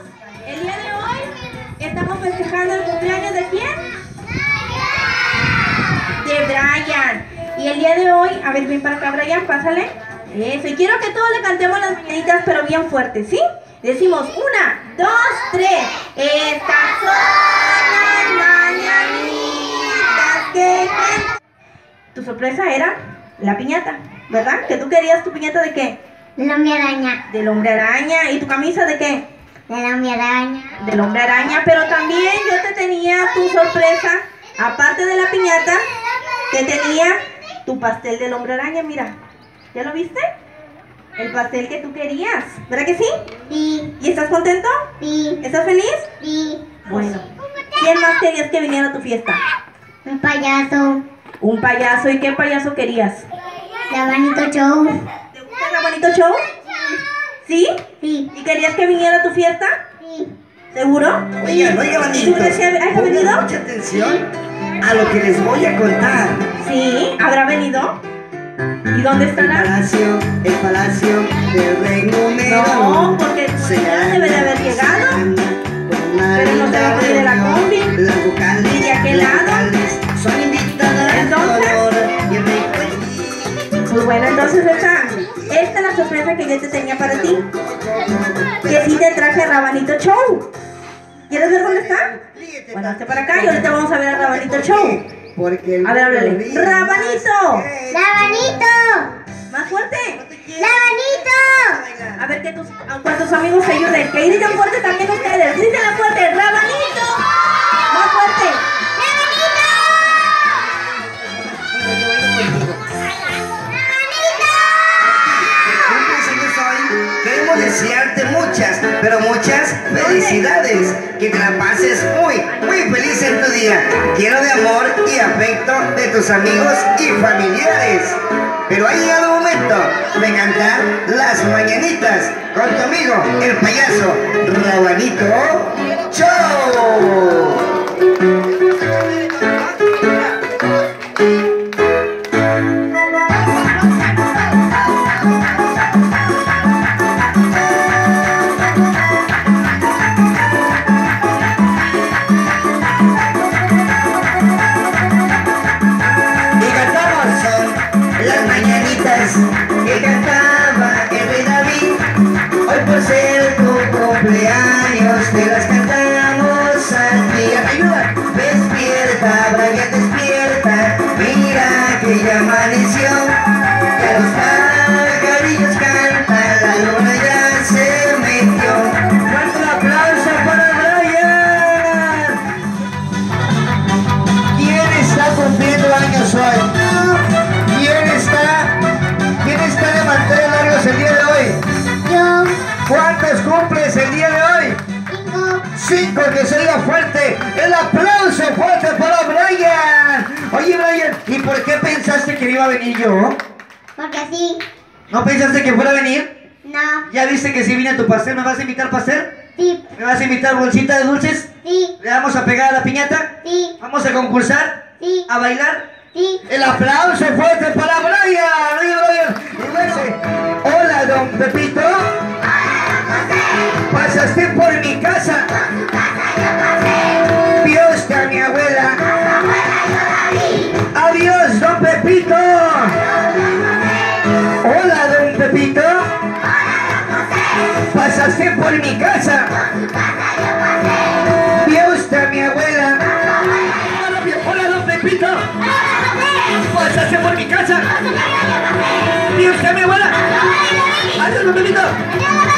El día de hoy estamos festejando el cumpleaños ¿de quién? De Brian. Y el día de hoy, a ver, ven para acá, Brian, pásale. Eso, y quiero que todos le cantemos las mañanitas, pero bien fuerte, ¿sí? Decimos 1, 2, 3. Estas son las mañanitas que... Tu sorpresa era la piñata, ¿verdad? ¿Que tú querías tu piñata de qué? Del hombre araña. Del hombre araña. ¿Y tu camisa de qué? Del hombre araña. Del hombre araña. Pero también yo te tenía tu sorpresa. Aparte de la piñata, te tenía tu pastel del hombre araña, mira. ¿Ya lo viste? El pastel que tú querías. ¿Verdad que sí? Sí. ¿Y estás contento? Sí. ¿Estás feliz? Sí. Bueno. ¿Quién más querías que viniera a tu fiesta? Un payaso. Un payaso. ¿Y qué payaso querías? Rabanito Show. ¿Te gusta el Rabanito Show? ¿Sí? Sí. ¿Y querías que viniera a tu fiesta? Sí. ¿Seguro? Oigan, ¿Tú amiguitos, crees que haya venido? pongan mucha atención a lo que les voy a contar. Sí, ¿habrá venido? ¿Y dónde estará? El palacio del Reino Unido. No, porque ya debe de haber llegado. Pero no se va a venir de la combi. Las vocales, ¿Y de aquel las lado? vocales son invitadas. Entonces, Y el rey pues bueno, entonces esta es la sorpresa que yo te tenía para ti. Que sí te traje Rabanito Show. ¿Quieres ver dónde está? Bueno, hazte para acá y ahorita vamos a ver a Rabanito Show. Porque el A ver, háblale. ¡Rabanito! ¡Rabanito! ¡Más fuerte! ¡Rabanito! A ver que cuántos amigos te ayuden. Que griten fuerte también ustedes. Griten fuerte. ¡Rabanito! ¡Más fuerte! Queremos desearte muchas, pero muchas felicidades. Que te la pases muy, muy feliz en tu día. Lleno de amor y afecto de tus amigos y familiares. Pero ha llegado el momento de cantar las mañanitas con tu amigo, el payaso Rabanito Show. Que cantaba el rey David. Hoy por ser tu cumpleaños te las cantamos a ti. Ayuda. Despierta, Brian, despierta. Mira que ya amaneció. Ya los pajarillos cantan, la luna ya se metió. ¡Fuerte un aplauso para Brian! ¿Quién está cumpliendo años hoy? ¿Quién está de mantener largos el día de hoy? Yo. ¿Cuántos cumples el día de hoy? 5, que se diga fuerte. El aplauso fuerte para Brian. Oye, Brian, ¿y por qué pensaste que iba a venir yo? Porque sí. ¿No pensaste que fuera a venir? No. ¿Ya viste que si viene a tu pastel? ¿Me vas a invitar pastel? Sí. ¿Me vas a invitar bolsita de dulces? Sí. ¿Le vamos a pegar a la piñata? Sí. ¿Vamos a concursar? Sí. ¿A bailar? Sí. El aplauso fuerte para Brian. Oye, Brian. Y dice, hola, don Pepito. Pasaste por mi casa. Vioste a mi abuela. Adiós, don Pepito. Hola, don Pepito. Pasaste por mi casa. Vioste a mi abuela. Hola, don Pepito. Pasaste por mi casa. Vioste a mi abuela. Adiós, don Pepito.